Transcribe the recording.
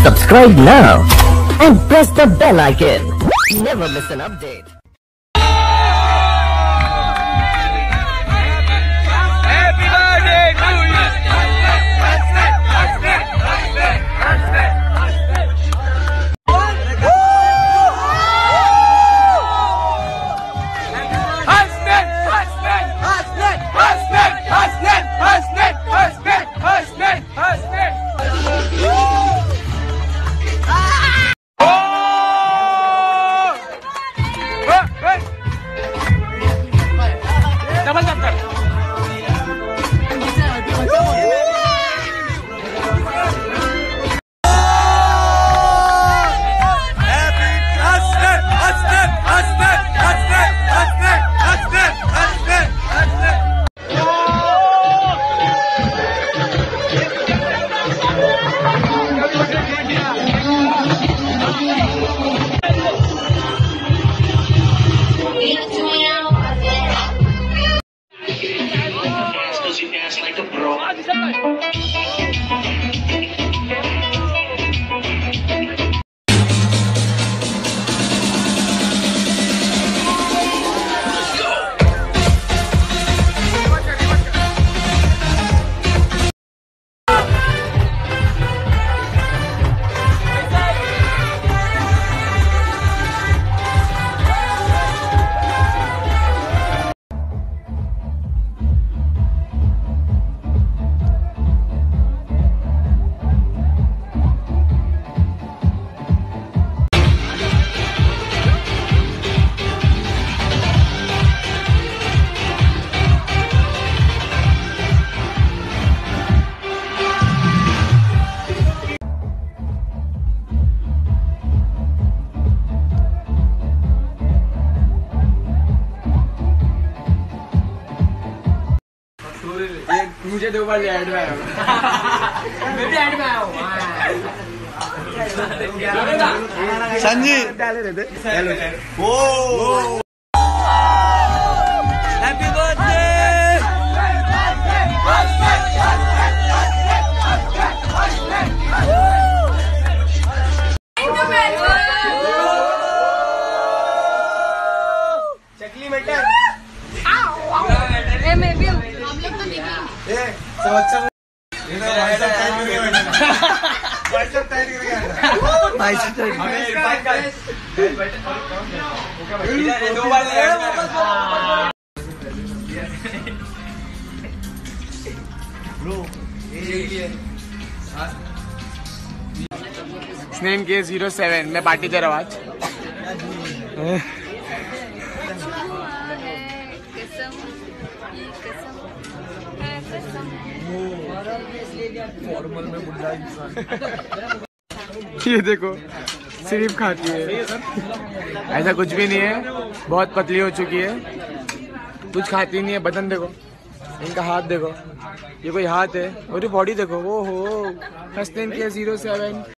Subscribe now and press the bell icon. Never miss an update. मुझे 2 बार add में आया मैं भी ऐड में आया हूँ संजी डाले रहते ओ हैप्पी बर्थडे चकली मटर मैं भी हम लोग तो नहीं स्नेन के 07 मैं पार्टी दे रहा हूँ आज ये देखो सिर्फ खाती है ऐसा कुछ भी नहीं है बहुत पतली हो चुकी है कुछ खाती नहीं है बदन देखो इनका हाथ देखो ये कोई हाथ है और ये बॉडी देखो वो हो हसनैन के 07